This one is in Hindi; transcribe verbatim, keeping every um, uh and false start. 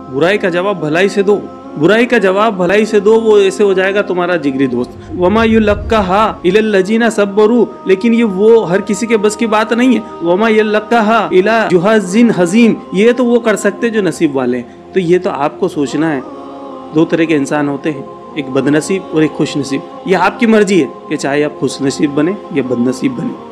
बुराई का जवाब भलाई से दो, बुराई का जवाब भलाई से दो, वो ऐसे हो जाएगा तुम्हारा जिगरी दोस्त। वमा युलक्काहा इलल लजीना सब्बरू, लेकिन ये वो हर किसी के बस की बात नहीं है। वमा युलक्काहा इला जुहाजिन हजीम, ये तो वो कर सकते जो नसीब वाले हैं। तो ये तो आपको सोचना है। दो तरह के इंसान होते हैं, एक बदनसीब और एक खुश नसीब। ये आपकी मर्जी है कि चाहे आप खुश नसीब बने या बदनसीब बने।